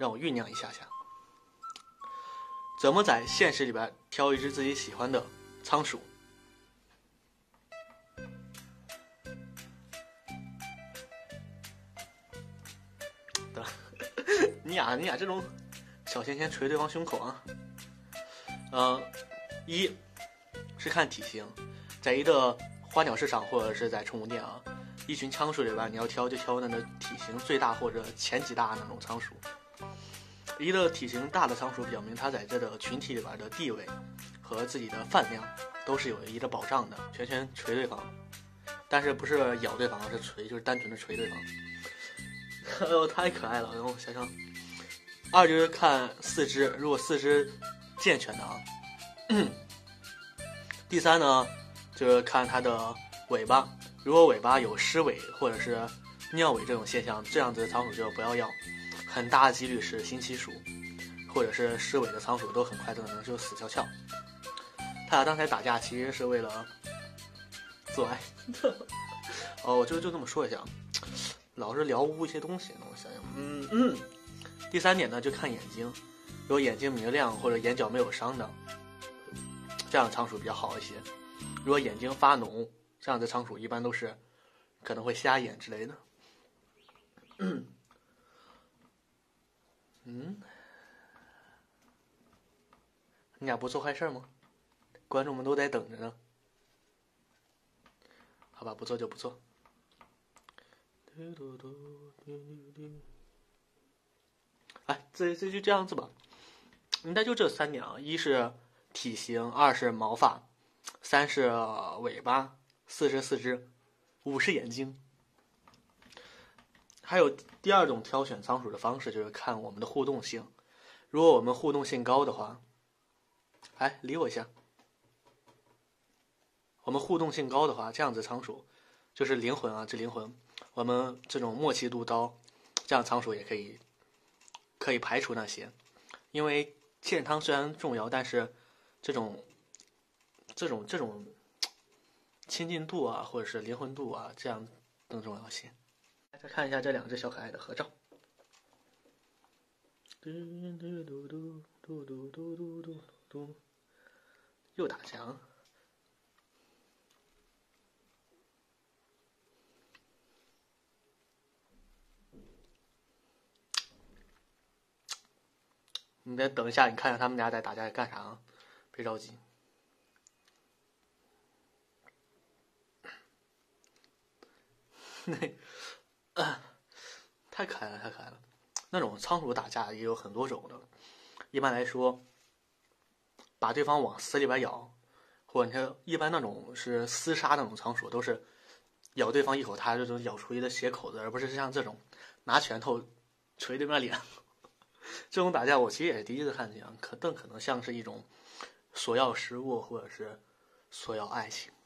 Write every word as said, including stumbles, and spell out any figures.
让我酝酿一下下。怎么在现实里边挑一只自己喜欢的仓鼠？你俩你俩这种小钱钱捶对方胸口啊！呃，一是看体型，在一个花鸟市场或者是在宠物店啊，一群仓鼠里边，你要挑就挑那个体型最大或者前几大那种仓鼠。一个体型大的仓鼠表明它在这个群体里边的地位和自己的饭量都是有一个保障的，拳拳捶对方，但是不是咬对方，是捶，就是单纯的捶对方。哎呦，太可爱了！然后想想，二就是看四肢，如果四肢健全的啊。第三呢，就是看它的尾巴，如果尾巴有湿尾或者是尿尾这种现象，这样子的仓鼠就不要要，很大的几率是新期鼠，或者是湿尾的仓鼠都很快可能就死翘翘。他俩刚才打架其实是为了做爱。哦，我就就这么说一下，老是聊污一些东西，那我想想，嗯嗯。第三点呢，就看眼睛，如果眼睛明亮或者眼角没有伤的，这样的仓鼠比较好一些。如果眼睛发脓，这样的仓鼠一般都是可能会瞎眼之类的。嗯，嗯，你俩不做坏事吗？观众们都在等着呢。好吧，不做就不做。哎，这这就这样子吧，应该就这三点啊：一是体型，二是毛发，三是尾巴，四是四肢，五是眼睛。还有第二种挑选仓鼠的方式，就是看我们的互动性。如果我们互动性高的话，哎，理我一下。我们互动性高的话，这样子仓鼠就是灵魂啊，这灵魂，我们这种默契度高，这样仓鼠也可以可以排除那些。因为健康虽然重要，但是这种这种这种亲近度啊，或者是灵魂度啊，这样更重要些。再看一下这两只小可爱的合照。又打墙。你再等一下，你看看他们俩在打架干啥啊？别着急。那、啊，太可爱了，太可爱了。那种仓鼠打架也有很多种的。一般来说，把对方往死里边咬，或者你看，一般那种是厮杀那种仓鼠，都是咬对方一口，它就能咬出一个血口子，而不是像这种拿拳头捶对方脸。这种打架我其实也是第一次看见，可更可能像是一种索要食物或者是索要爱情。